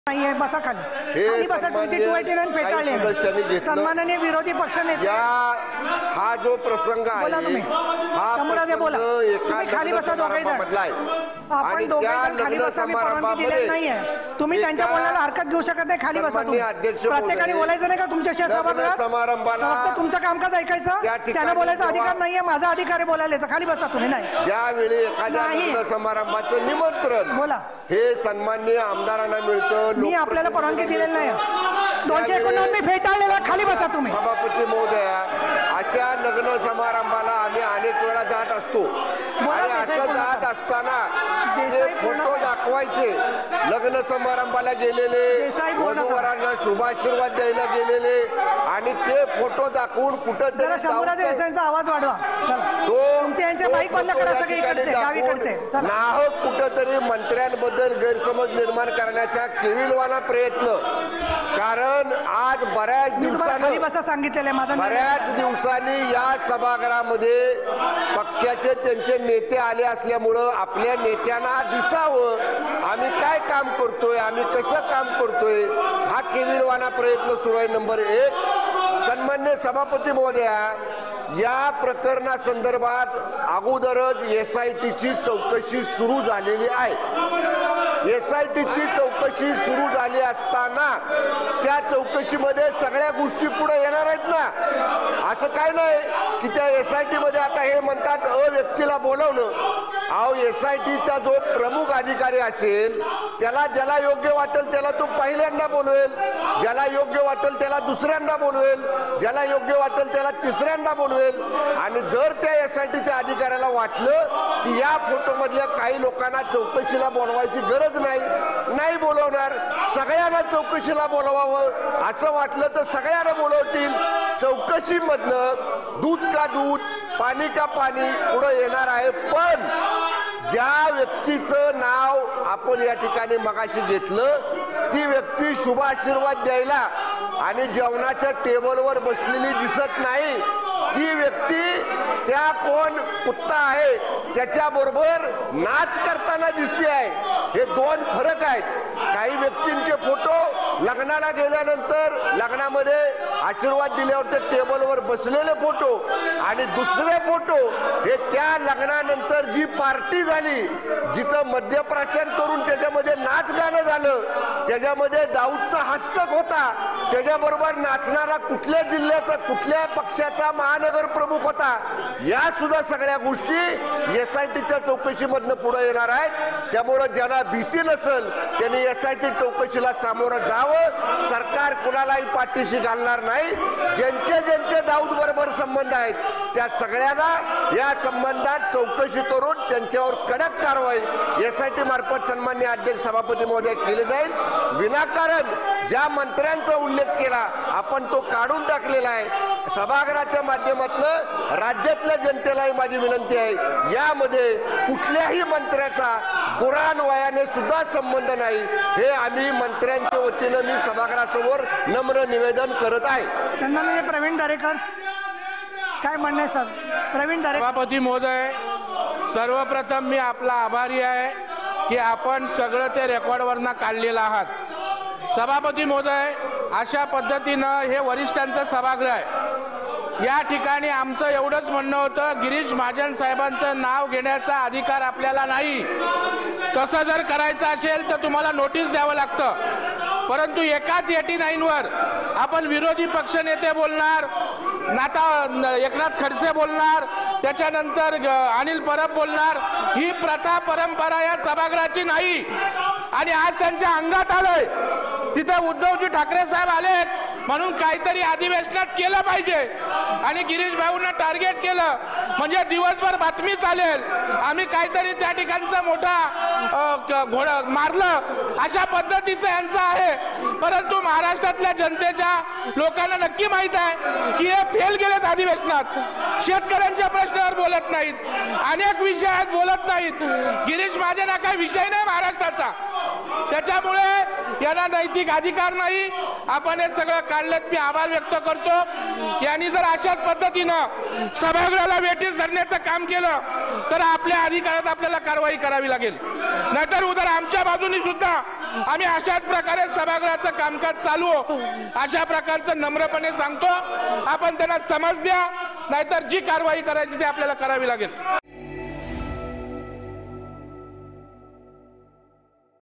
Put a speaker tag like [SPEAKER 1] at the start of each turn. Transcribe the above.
[SPEAKER 1] नाहीये, बसा खाली बसा. 2289 फेटाळले सन्माननीय विरोधी पक्षनेते.
[SPEAKER 2] हा जो प्रसंग आहे
[SPEAKER 1] हा बोला, खाली बसा दोघे जण. आपण दोघे खाली बसा, मी परवानगी दिलेली नाहीये. तुम्ही त्यांच्या बोलण्याला हरकत घेऊ शकत नाही. खाली बसा तुम्ही. प्रत्येकाने बोलायचं नाही का तुमच्याशी सभागृहात? फक्त तुमचं कामकाज ऐकायचं, त्यांना बोलायचा अधिकार नाहीये. माझा अधिकार आहे बोलायला. खाली बसा तुम्ही. नाही,
[SPEAKER 2] ज्यावेळी एखाद्या लग्न समारंभाचं निमंत्रण
[SPEAKER 1] बोला
[SPEAKER 2] हे सन्माननीय आमदारांना मिळतं,
[SPEAKER 1] मी आपल्याला परवानगी दिलेली नाही. 289 मी फेटाळलेला. खाली बसा तुम्ही.
[SPEAKER 2] सभापती महोदया, अशा लग्न समारंभाला आम्ही अनेक वेळा जात असतो आणि असं जात असताना फोटो दाखवायचे. लग्न समारंभाला गेलेले, वधूवरांना शुभाशीर्वाद द्यायला गेलेले आणि ते फोटो दाखवून कुठंतरी
[SPEAKER 1] आवाज वाढवा. तुमचे बाईक बंद करा सगळे इकडचे गावीकडचे.
[SPEAKER 2] नाहक कुठंतरी मंत्र्यांबद्दल गैरसमज निर्माण करण्याचा केविलवाना प्रयत्न. कारण आज बऱ्याच दिवसांनी या सभागृहामध्ये पक्षाचे त्यांचे नेते आले असल्यामुळं आपल्या नेत्यांना दिसावं आम्ही काय काम करतोय, आम्ही कसं काम करतोय, हा केविलवाना प्रयत्न सुरू आहे. नंबर 1. सन्मान्य सभापती महोदया, या प्रकरणासंदर्भात अगोदरच SITची चौकशी सुरू झालेली आहे. SITची चौकशी सुरू झाली असताना त्या चौकशीमध्ये सगळ्या गोष्टी पुढे येणार आहेत ना. असं काय नाही की त्या SIT मध्ये आता हे म्हणतात व्यक्तीला बोलवलं. अहो, SITचा जो प्रमुख अधिकारी असेल त्याला ज्याला योग्य वाटेल त्याला तो पहिल्यांदा बोलवेल, ज्याला योग्य वाटेल त्याला दुसऱ्यांदा बोलवेल, ज्याला योग्य वाटेल त्याला तिसऱ्यांदा बोलवेल. आणि जर त्या SITच्या अधिकाऱ्याला वाटलं की या फोटो मधल्या काही लोकांना चौकशीला बोलवायची गरज नाही बोलवणार, सगळ्यांना चौकशीला बोलवावं असं वाटलं तर सगळ्यांना बोलवतील. चौकशीमधनं दूध का दूध, पाणी का पाणी पुढे येणार आहे. पण ज्या व्यक्तीचं नाव आपण या ठिकाणी मगाशी घेतलं, ती व्यक्ती शुभाशीर्वाद द्यायला आणि जेवणाच्या टेबलवर बसलेली दिसत नाही. ती व्यक्ती त्या कोण कुत्ता आहे त्याच्याबरोबर नाच करताना दिसते आहे. हे दोन फरक आहेत. काही व्यक्तींचे फोटो लग्नाला गेल्यानंतर लग्नामध्ये आशीर्वाद दिल्यावर ते टेबलवर बसलेले फोटो आणि दुसरे फोटो हे त्या लग्नानंतर जी पार्टी झाली, जिथं मद्यप्राशन करून त्याच्यामध्ये नाच गाणं झालं, त्याच्यामध्ये दाऊदचा हस्तक होता, त्याच्याबरोबर नाचणारा कुठल्या जिल्ह्याचा कुठल्या पक्षाचा महानगर प्रमुख होता, या सुद्धा सगळ्या गोष्टी SITच्या चौकशीमधनं पुढे येणार आहेत. त्यामुळे ज्यांना भीती नसेल त्यांनी SIT चौकशीला सामोरं जावं. सरकार कुणालाही पाठीशी घालणार नाही. ज्यांचे दाऊद बरोबर संबंध आहेत त्या सगळ्यांना या संबंधात चौकशी करून त्यांच्यावर कडक कारवाई SIT मार्फत सन्माननीय अध्यक्ष सभापती महोदय केली जाईल. विनाकारण ज्या मंत्र्यांचा उल्लेख केला आपण तो काढून टाकलेला आहे. सभागृहाच्या माध्यमातून राज्यातल्या जनतेलाही माझी विनंती आहे, यामध्ये कुठल्याही मंत्र्याचा पुराण वयाने सुद्धा संबंध नाही. हे आम्ही मंत्र्यांच्या वतीनं मी सभागृहासमोर नम्र निवेदन करत आहे.
[SPEAKER 1] सन्माननीय प्रवीण दरेकर, काय म्हणणे सर? प्रवीण दरेकर.
[SPEAKER 3] सभापती महोदय, सर्वप्रथम मी आपला आभारी आहे की आपण सगळं ते रेकॉर्डवरनं काढलेलं आहात. सभापती महोदय, अशा पद्धतीनं हे वरिष्ठांचं सभागृह आहे. या ठिकाणी आमचं एवढंच म्हणणं होतं, गिरीश महाजन साहेबांचं नाव घेण्याचा अधिकार आपल्याला नाही. तसं जर करायचं असेल तर तुम्हाला नोटीस द्यावं लागतं. परंतु एकाच 89 वर आपण विरोधी पक्षनेते बोलणार, नाता एकनाथ खडसे बोलणार, त्याच्यानंतर अनिल परब बोलणार, ही प्रथा परंपरा या सभागृहाची नाही. आणि आज त्यांच्या अंगात आलंय. तिथे उद्धवजी ठाकरे साहेब आलेत म्हणून काहीतरी अधिवेशनात केलं पाहिजे आणि गिरीश भाऊंना टार्गेट केलं म्हणजे दिवसभर बातमी चालेल, आम्ही काहीतरी त्या ठिकाणचा मोठा घोडा मारलं, अशा पद्धतीचं यांचं आहे. परंतु महाराष्ट्रातल्या जनतेच्या लोकांना नक्की माहित आहे की हे फेल गेलेत अधिवेशनात. शेतकऱ्यांच्या प्रश्नावर बोलत नाहीत, अनेक विषयात बोलत नाहीत. गिरीश महाजन हा काही विषय नाही महाराष्ट्राचा, त्याच्यामुळे यांना नैतिक अधिकार नाही. आपण हे सगळं काढलेत. मी आभार व्यक्त करतो. यांनी जर अशाच पद्धतीनं सभागृहाला वेठीस धरण्याचं काम केलं तर आपल्या अधिकारात आपल्याला कारवाई करावी लागेल. नाहीतर उद्या आमच्या बाजूनी सुद्धा आम्ही अशाच प्रकारे सभागृहाचं कामकाज चालू हो अशा प्रकारचं नम्रपणे सांगतो. आपण त्यांना समज द्या, नाहीतर जी कारवाई करायची ती आपल्याला करावी लागेल.